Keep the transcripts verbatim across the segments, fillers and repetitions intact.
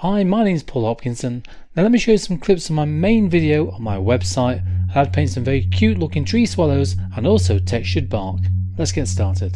Hi, my name is Paul Hopkinson. Now let me show you some clips from my main video on my website. I have painted some very cute looking tree swallows and also textured bark. Let's get started.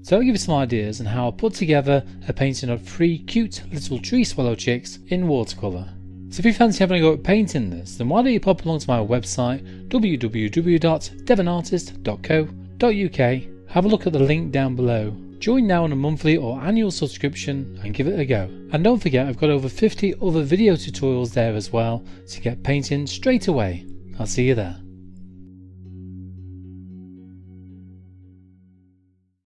So I'll give you some ideas on how I put together a painting of three cute little tree swallow chicks in watercolour. So if you fancy having a go at painting this, then why don't you pop along to my website w w w dot devon artist dot co dot u k, have a look at the link down below, join now on a monthly or annual subscription and give it a go. And don't forget, I've got over fifty other video tutorials there as well to get painting straight away. I'll see you there.